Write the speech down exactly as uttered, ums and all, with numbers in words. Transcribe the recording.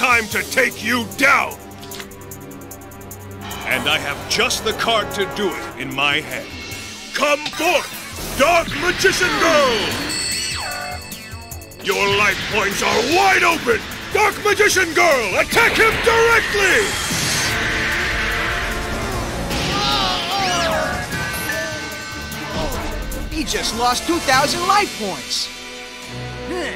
time to take you down! And I have just the card to do it in my hand. Come forth, Dark Magician Girl! Your life points are wide open! Dark Magician Girl, attack him directly! He just lost two thousand life points.